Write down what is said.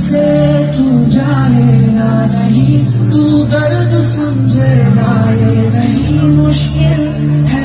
से तू जाए या नहीं, तू दर्द समझे या ये नहीं, मुश्किल है